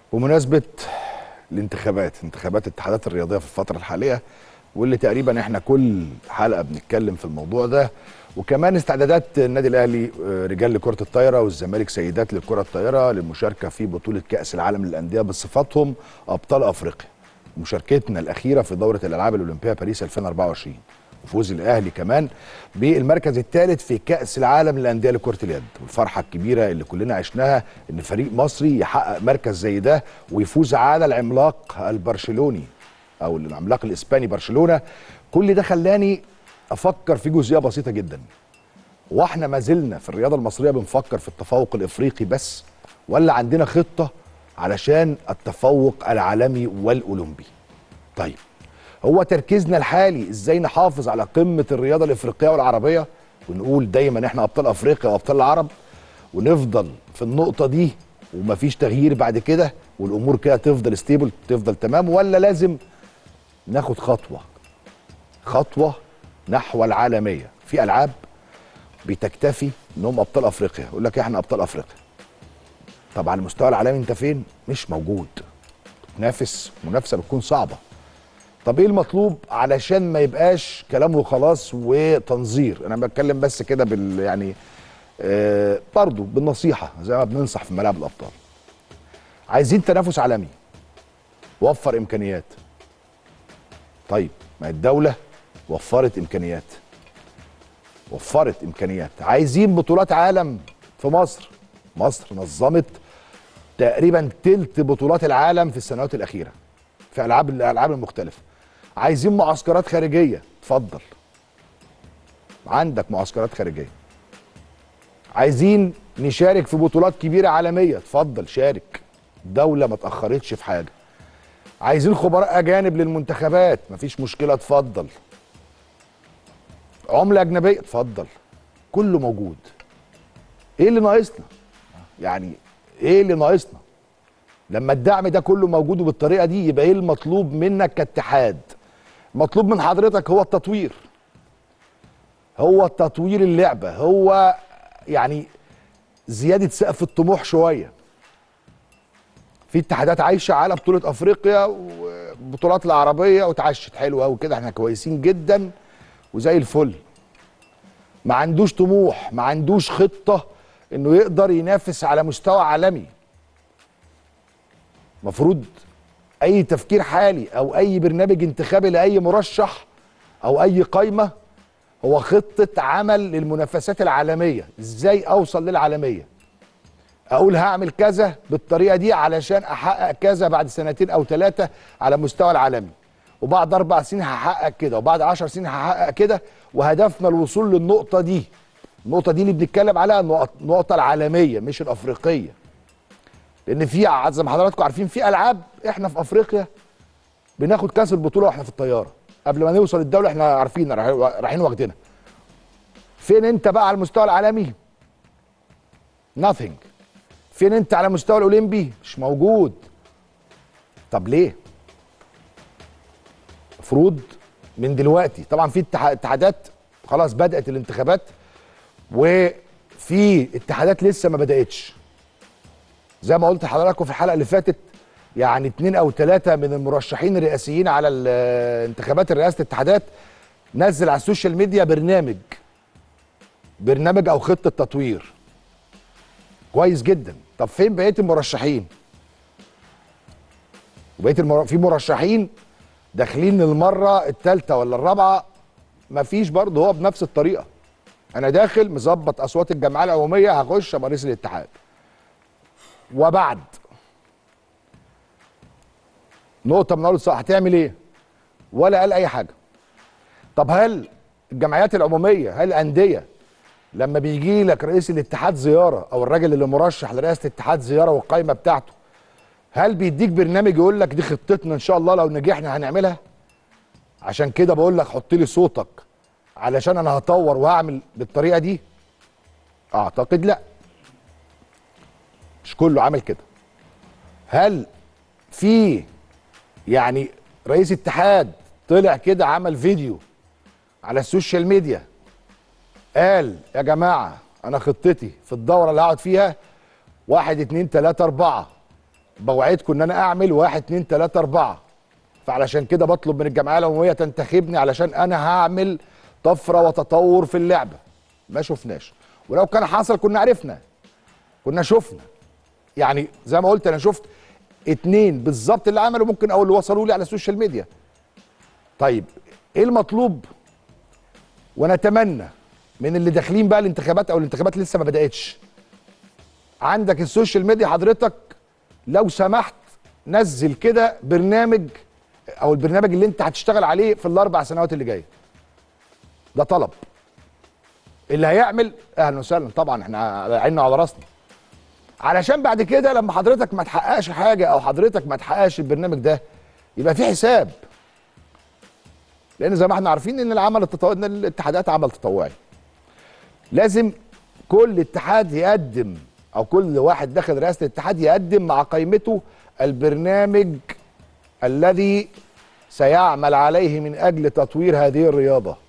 بمناسبة الانتخابات، انتخابات الاتحادات الرياضية في الفترة الحالية، واللي تقريبا احنا كل حلقة بنتكلم في الموضوع ده، وكمان استعدادات النادي الأهلي رجال لكرة الطايرة والزمالك سيدات لكرة الطايرة للمشاركة في بطولة كأس العالم للأندية بصفتهم أبطال أفريقيا. مشاركتنا الأخيرة في دورة الألعاب الأولمبية باريس 2024، وفوز الأهلي كمان بالمركز الثالث في كأس العالم للأندية لكرة اليد، والفرحة الكبيرة اللي كلنا عشناها إن فريق مصري يحقق مركز زي ده ويفوز على العملاق البرشلوني أو العملاق الإسباني برشلونة. كل ده خلاني أفكر في جزئية بسيطة جدا، واحنا ما زلنا في الرياضة المصرية بنفكر في التفوق الإفريقي بس، ولا عندنا خطة علشان التفوق العالمي والأولمبي؟ طيب، هو تركيزنا الحالي ازاي نحافظ على قمة الرياضة الإفريقية والعربية ونقول دايما احنا أبطال أفريقيا وأبطال العرب، ونفضل في النقطة دي ومفيش تغيير بعد كده والأمور كده تفضل ستيبل تفضل تمام، ولا لازم ناخد خطوة نحو العالمية؟ في ألعاب بتكتفي انهم ابطال افريقيا، يقول لك احنا ابطال افريقيا. طب على المستوى العالمي انت فين؟ مش موجود. تنافس، منافسه بتكون صعبه. طب ايه المطلوب علشان ما يبقاش كلام وخلاص وتنظير؟ انا بتكلم بس كده يعني برضه بالنصيحه زي ما بننصح في ملاعب الابطال. عايزين تنافس عالمي، وفر امكانيات. طيب، ما الدوله وفرت امكانيات. عايزين بطولات عالم في مصر. مصر نظمت تقريبا تلت بطولات العالم في السنوات الاخيره في الالعاب المختلفه. عايزين معسكرات خارجيه، اتفضل، عندك معسكرات خارجيه. عايزين نشارك في بطولات كبيره عالميه، اتفضل شارك، الدوله ما اتاخرتش في حاجه. عايزين خبراء اجانب للمنتخبات، مفيش مشكله، اتفضل. عمله اجنبيه، اتفضل، كله موجود. ايه اللي ناقصنا؟ يعني ايه اللي ناقصنا؟ لما الدعم ده كله موجود وبالطريقه دي، يبقى ايه المطلوب منك كاتحاد؟ مطلوب من حضرتك هو التطوير، اللعبه، هو يعني زياده سقف الطموح شويه. في اتحادات عايشه على بطوله افريقيا وبطولات العربيه وتعشت حلوه وكده، احنا كويسين جدا وزي الفل. ما عندوش طموح، ما عندوش خطه انه يقدر ينافس على مستوى عالمي. مفروض اي تفكير حالي او اي برنامج انتخابي لاي مرشح او اي قايمه هو خطه عمل للمنافسات العالميه. ازاي اوصل للعالميه؟ اقول هعمل كذا بالطريقه دي علشان احقق كذا بعد سنتين او ثلاثه على مستوى العالمي، وبعد 4 سنين هحقق كده، وبعد 10 سنين هحقق كده، وهدفنا الوصول للنقطه دي. النقطه دي اللي بنتكلم عليها النقطه العالميه مش الافريقيه. لان في زي ما حضراتكم عارفين في العاب احنا في افريقيا بناخد كاس البطوله واحنا في الطياره، قبل ما نوصل الدوله احنا عارفين رايحين واخدينها. فين انت بقى على المستوى العالمي؟ nothing. فين انت على المستوى الاولمبي؟ مش موجود. طب ليه؟ مفروض من دلوقتي، طبعا في اتحادات خلاص بدات الانتخابات، وفي اتحادات لسه ما بداتش. زي ما قلت لحضراتكم في الحلقه اللي فاتت، يعني 2 أو 3 من المرشحين الرئاسيين على انتخابات رئاسه الاتحادات نزل على السوشيال ميديا برنامج او خطه تطوير كويس جدا. طب فين بقيه المرشحين؟ في مرشحين داخلين المره الثالثه ولا الرابعه، مفيش برضه هو بنفس الطريقه. انا داخل مظبط اصوات الجمعيه العموميه، هخش ابقى رئيس الاتحاد، وبعد نقطه من اول صح هتعمل ايه؟ ولا قال اي حاجه. طب هل الجمعيات العموميه، هل الانديه لما بيجي لك رئيس الاتحاد زياره او الراجل اللي مرشح لرئاسه الاتحاد زياره والقائمه بتاعته، هل بيديك برنامج يقول لك دي خطتنا ان شاء الله لو نجحنا هنعملها؟ عشان كده بقول لك حط لي صوتك علشان انا هطور وهعمل بالطريقه دي. اعتقد لا، مش كله عامل كده. هل في يعني رئيس اتحاد طلع كده عمل فيديو على السوشيال ميديا قال يا جماعه انا خطتي في الدوره اللي هقعد فيها 1 2 3 4، بوعدكم ان انا اعمل 1 2 3 4. فعلشان كده بطلب من الجمعيه العموميه تنتخبني علشان انا هعمل طفره وتطور في اللعبه. ما شفناش، ولو كان حصل كنا عرفنا، كنا شفنا. يعني زي ما قلت انا شفت 2 بالظبط اللي عملوا، ممكن او اللي وصلوا لي على السوشيال ميديا. طيب ايه المطلوب؟ ونتمنى من اللي داخلين بقى الانتخابات او الانتخابات لسه ما بداتش، عندك السوشيال ميديا حضرتك لو سمحت نزل كده برنامج او البرنامج اللي انت هتشتغل عليه في ال4 سنوات اللي جايه. ده طلب. اللي هيعمل اهلا وسهلا، طبعا احنا على عيننا وعلى راسنا. علشان بعد كده لما حضرتك ما تحققش حاجه او حضرتك ما تحققش البرنامج ده يبقى في حساب. لان زي ما احنا عارفين ان العمل التطوعي، ان الاتحادات عمل تطوعي. لازم كل اتحاد يقدم، او كل واحد داخل رئاسه الاتحاد يقدم مع قائمته البرنامج الذي سيعمل عليه من اجل تطوير هذه الرياضه.